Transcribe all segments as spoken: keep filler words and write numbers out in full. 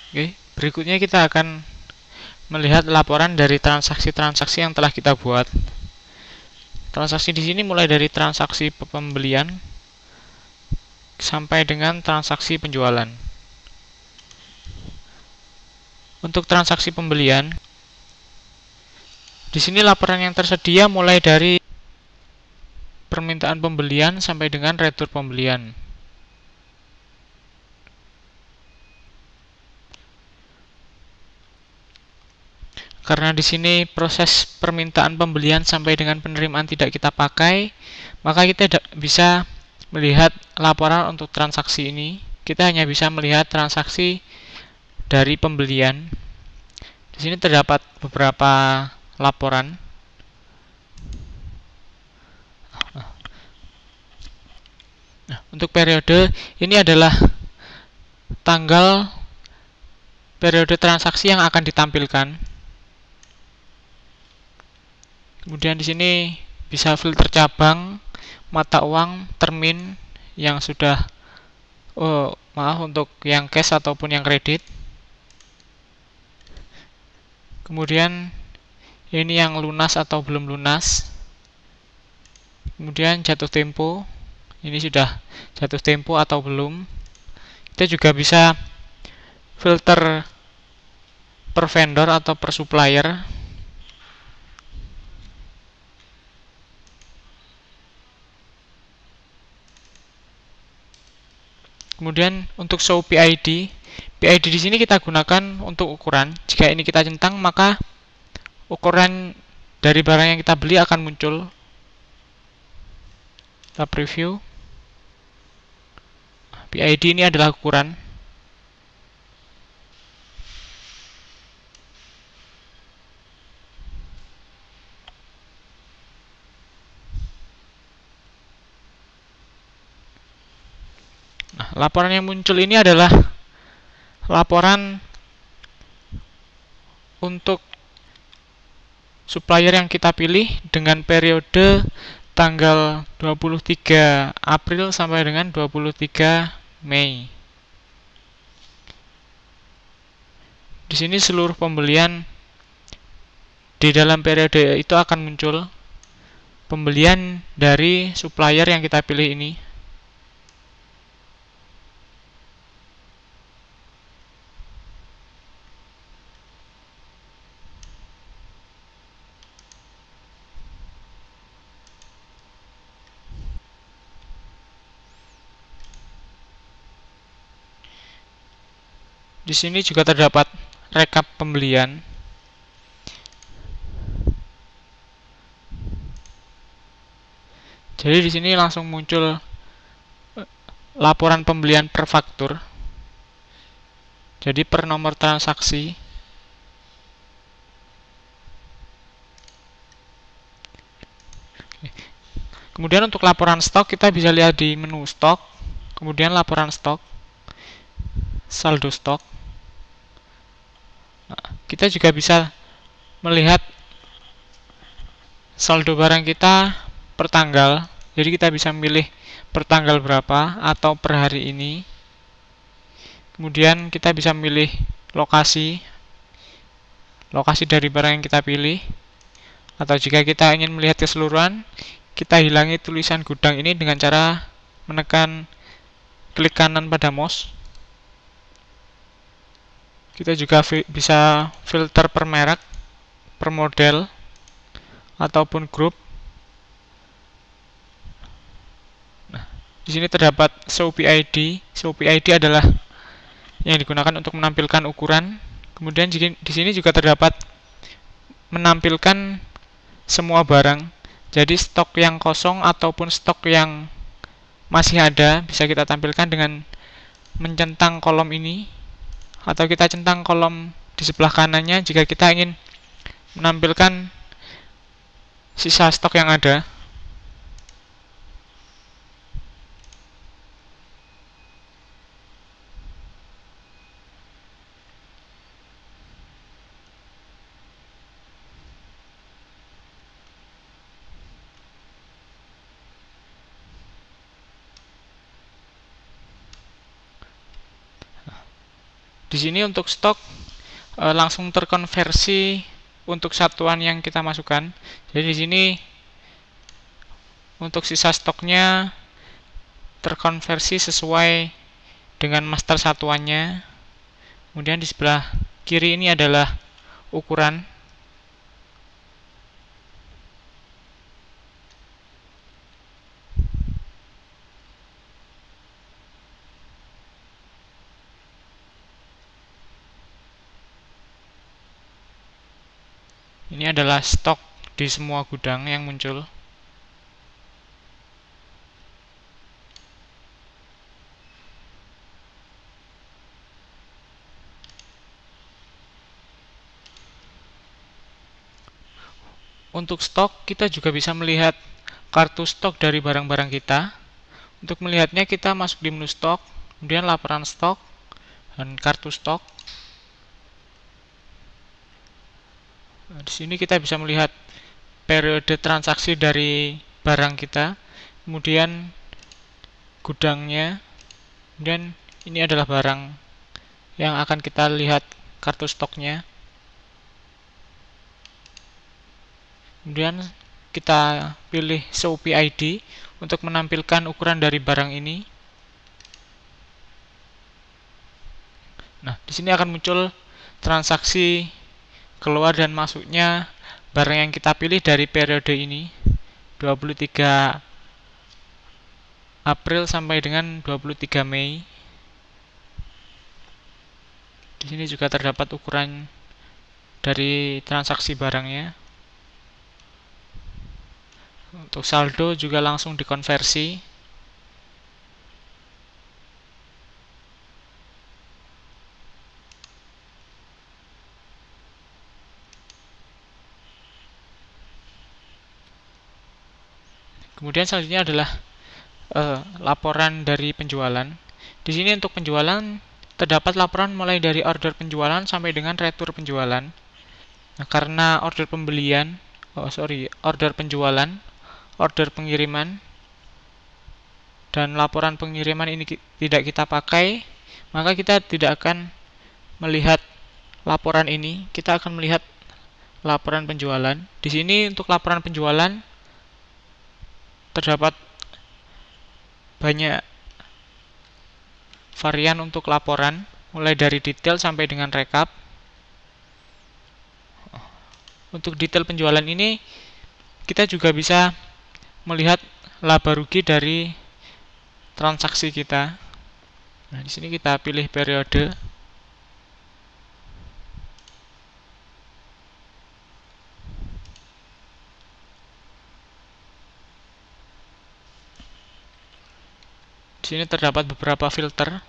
Oke, berikutnya kita akan melihat laporan dari transaksi-transaksi yang telah kita buat. Transaksi di sini mulai dari transaksi pembelian sampai dengan transaksi penjualan. Untuk transaksi pembelian, di sini laporan yang tersedia mulai dari permintaan pembelian sampai dengan retur pembelian. Karena di sini proses permintaan pembelian sampai dengan penerimaan tidak kita pakai, maka kita tidak bisa melihat laporan untuk transaksi ini. Kita hanya bisa melihat transaksi dari pembelian. Di sini terdapat beberapa laporan. Nah, untuk periode ini adalah tanggal periode transaksi yang akan ditampilkan. Kemudian di sini bisa filter cabang, mata uang, termin yang sudah oh, maaf untuk yang cash ataupun yang kredit. Kemudian ini yang lunas atau belum lunas. Kemudian jatuh tempo. Ini sudah jatuh tempo atau belum. Kita juga bisa filter per vendor atau per supplier. Kemudian untuk show P I D, P I D di sini kita gunakan untuk ukuran. Jika ini kita centang, maka ukuran dari barang yang kita beli akan muncul. Kita preview. P I D ini adalah ukuran. Nah, laporan yang muncul ini adalah laporan untuk supplier yang kita pilih dengan periode tanggal dua puluh tiga April sampai dengan dua puluh tiga Mei. Di sini seluruh pembelian di dalam periode itu akan muncul. Pembelian dari supplier yang kita pilih ini. Di sini juga terdapat rekap pembelian. Jadi di sini langsung muncul laporan pembelian per faktur. Jadi per nomor transaksi. Kemudian untuk laporan stok kita bisa lihat di menu stok, kemudian laporan stok, saldo stok. Nah, kita juga bisa melihat saldo barang kita per tanggal. Jadi kita bisa memilih per tanggal berapa atau per hari ini. Kemudian kita bisa memilih lokasi, lokasi dari barang yang kita pilih. Atau jika kita ingin melihat keseluruhan, kita hilangi tulisan gudang ini dengan cara menekan klik kanan pada mouse. Kita juga fi bisa filter per merek, per model, ataupun grup. Nah, di sini terdapat show P I D. Show P I D adalah yang digunakan untuk menampilkan ukuran. Kemudian di sini juga terdapat menampilkan semua barang. Jadi stok yang kosong ataupun stok yang masih ada bisa kita tampilkan dengan mencentang kolom ini, atau kita centang kolom di sebelah kanannya jika kita ingin menampilkan sisa stok yang ada. Di sini untuk stok e, langsung terkonversi untuk satuan yang kita masukkan. Jadi di sini untuk sisa stoknya terkonversi sesuai dengan master satuannya. Kemudian di sebelah kiri ini adalah ukuran. Ini adalah stok di semua gudang yang muncul. Untuk stok, kita juga bisa melihat kartu stok dari barang-barang kita. Untuk melihatnya, kita masuk di menu stok, kemudian laporan stok, dan kartu stok. Nah, di sini kita bisa melihat periode transaksi dari barang kita, kemudian gudangnya, dan ini adalah barang yang akan kita lihat kartu stoknya. Kemudian kita pilih Show P I D untuk menampilkan ukuran dari barang ini. Nah, di sini akan muncul transaksi keluar dan masuknya barang yang kita pilih dari periode ini, dua puluh tiga April sampai dengan dua puluh tiga Mei. Di sini juga terdapat ukuran dari transaksi barangnya. Untuk saldo juga langsung dikonversi. Kemudian selanjutnya adalah uh, laporan dari penjualan. Di sini untuk penjualan terdapat laporan mulai dari order penjualan sampai dengan retur penjualan. Nah, karena order pembelian, oh sorry, order penjualan, order pengiriman, dan laporan pengiriman ini tidak kita pakai, maka kita tidak akan melihat laporan ini. Kita akan melihat laporan penjualan. Di sini untuk laporan penjualan terdapat banyak varian untuk laporan, mulai dari detail sampai dengan rekap. Untuk detail penjualan ini, kita juga bisa melihat laba rugi dari transaksi kita. Nah, di sini kita pilih periode. Di sini terdapat beberapa filter.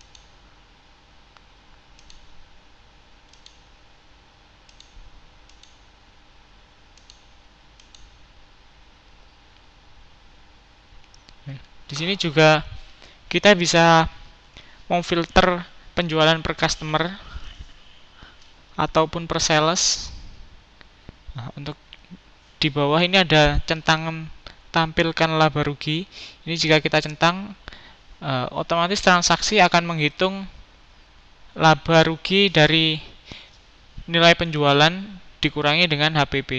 Di sini juga kita bisa memfilter penjualan per customer ataupun per sales. Nah, untuk di bawah ini ada centangan tampilkan laba rugi. Ini jika kita centang, uh, otomatis transaksi akan menghitung laba rugi dari nilai penjualan dikurangi dengan H P P.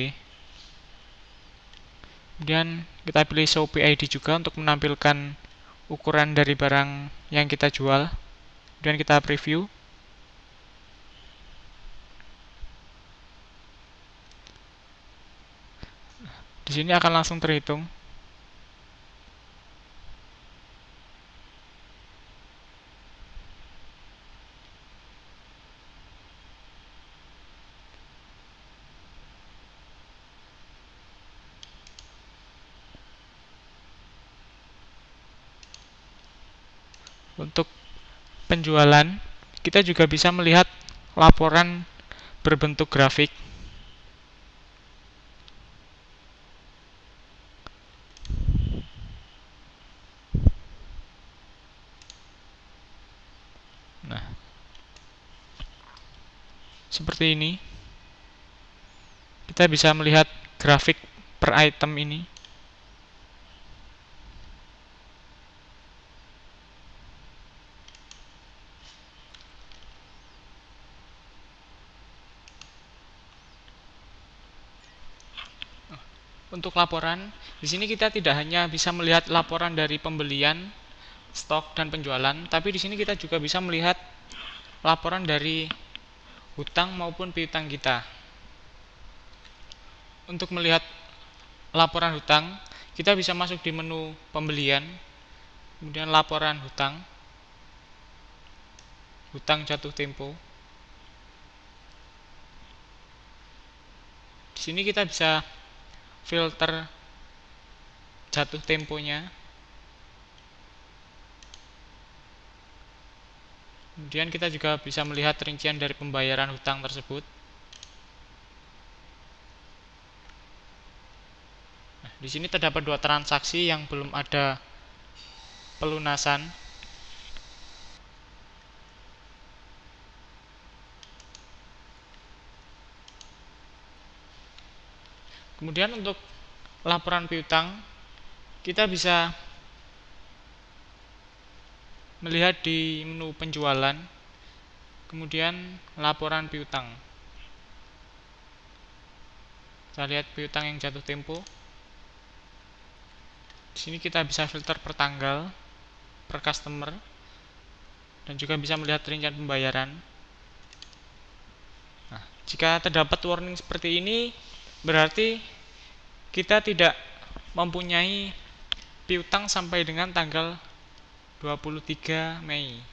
Kemudian kita pilih Show P I D juga untuk menampilkan ukuran dari barang yang kita jual. Kemudian kita preview. Di sini akan langsung terhitung. Untuk penjualan, kita juga bisa melihat laporan berbentuk grafik. Nah, seperti ini. Kita bisa melihat grafik per item ini. untuk laporan, di sini kita tidak hanya bisa melihat laporan dari pembelian, stok, dan penjualan, tapi di sini kita juga bisa melihat laporan dari hutang maupun piutang kita. Untuk melihat laporan hutang, kita bisa masuk di menu pembelian, kemudian laporan hutang, hutang jatuh tempo. Di sini kita bisa filter jatuh temponya. Kemudian kita juga bisa melihat rincian dari pembayaran hutang tersebut. Nah, di sini terdapat dua transaksi yang belum ada pelunasan. Kemudian untuk laporan piutang, kita bisa melihat di menu penjualan, kemudian laporan piutang. Kita lihat piutang yang jatuh tempo. Di sini kita bisa filter per tanggal, per customer, dan juga bisa melihat rincian pembayaran. Nah, jika terdapat warning seperti ini, berarti kita tidak mempunyai piutang sampai dengan tanggal dua puluh tiga Mei.